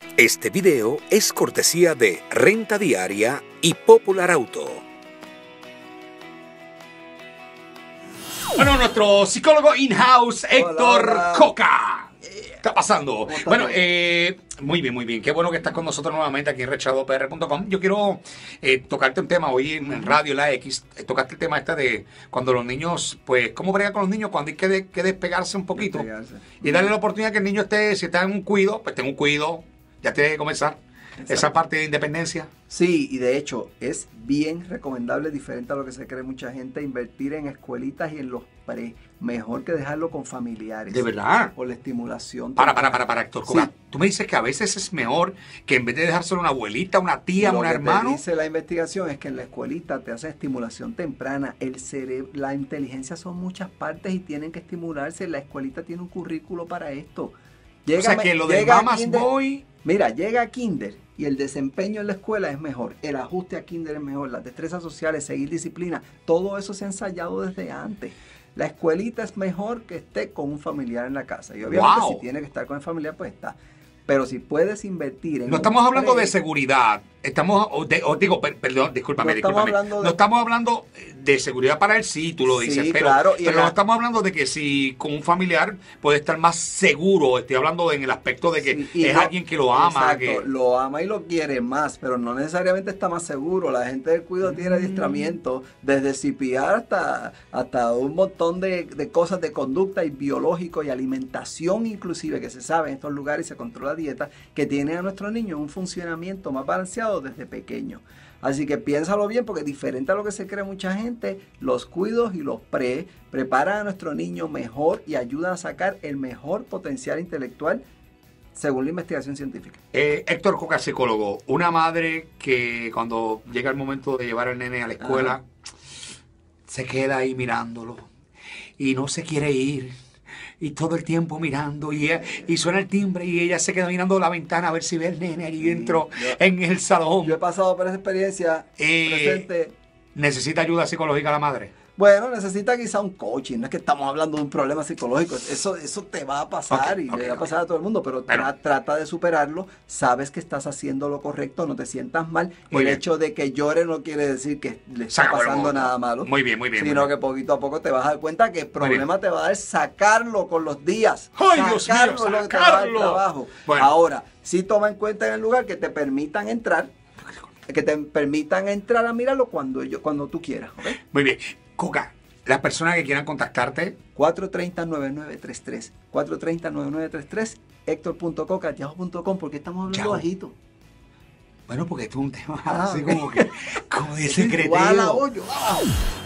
Este video es cortesía de Renta Diaria y Popular Auto. Bueno, nuestro psicólogo in-house, Héctor Hola. Coca. ¿Qué está pasando? ¿Cómo estás? Bueno, muy bien, muy bien. Qué bueno que estás con nosotros nuevamente aquí en rechazadopr.com. Yo quiero tocarte un tema hoy en radio, en la X. Tocaste el tema de cuando los niños, pues, ¿cómo bregar con los niños cuando hay que despegarse un poquito? Despegarse. Y darle la oportunidad que el niño esté, si está en un cuido, pues tenga un cuido. Ya tiene que comenzar. Exacto. Esa parte de independencia. Sí, y de hecho es bien recomendable, diferente a lo que se cree mucha gente, invertir en escuelitas y en los pre. Mejor que dejarlo con familiares. De verdad. O la estimulación. Para, Héctor Coca. Sí. Tú me dices que a veces es mejor que en vez de dejárselo a una abuelita, una tía, Lo un que te hermano. dice la investigación es que en la escuelita te hacen estimulación temprana. El cerebro, la inteligencia son muchas partes y tienen que estimularse. La escuelita tiene un currículo para esto. O sea que lo de llega a Mamas kinder. Boy. Mira, llega a kinder y el desempeño en la escuela es mejor, el ajuste a kinder es mejor, las destrezas sociales, seguir disciplina, todo eso se ha ensayado desde antes. La escuelita es mejor que esté con un familiar en la casa. Y obviamente Wow. si tiene que estar con el familiar, pues está. Pero si puedes invertir en... No un estamos hablando pre- de seguridad. Estamos, perdón, discúlpame. No estamos hablando de- No estamos hablando de seguridad para él, sí, tú lo Sí, dices. Pero, claro, y pero la- no estamos hablando de que si con un familiar puede estar más seguro. Estoy hablando en el aspecto de que Sí, y es no- alguien que lo ama. Exacto, Que, lo ama y lo quiere más, pero no necesariamente está más seguro. La gente del cuidado tiene adiestramiento desde CPR hasta un montón de cosas de conducta y biológico y alimentación inclusive que se sabe en estos lugares y se controla dieta que tiene a nuestros niños un funcionamiento más balanceado desde pequeño. Así que piénsalo bien porque diferente a lo que se cree mucha gente, los cuidos y los preparan a nuestro niño mejor y ayudan a sacar el mejor potencial intelectual según la investigación científica. Héctor Coca, psicólogo, una madre que cuando llega el momento de llevar al nene a la escuela, Ajá. se queda ahí mirándolo y no se quiere ir. Y todo el tiempo mirando y suena el timbre y ella se queda mirando la ventana a ver si ve al nene ahí dentro en el salón. Yo he pasado por esa experiencia presente. ¿Necesita ayuda psicológica la madre? Bueno, necesita quizá un coaching, no es que estamos hablando de un problema psicológico, eso te va a pasar Ok, y ok, le va a ok. pasar a todo el mundo, pero trata de superarlo, sabes que estás haciendo lo correcto, no te sientas mal. Muy El bien. hecho de que llore no quiere decir que le Se está acabó el pasando mundo. nada malo. Muy bien, muy bien. Sino que poquito a poco te vas a dar cuenta que el bien. problema te va a dar sacarlo con los días. ¡Ay, Dios mío, Sacarlo es lo que te va a dar sacarlo! trabajo. Bueno. Ahora, sí toma en cuenta en el lugar que te permitan entrar a mirarlo cuando tú quieras, ¿ok? Muy bien. Coca, las personas que quieran contactarte, 430-9933. 430-9933. Héctor.coca.yahoo.com. ¿Por qué estamos hablando Yahoo. bajito? bueno, porque esto es un tema Ah, así ok. como de Igual a secreteo. hoyo.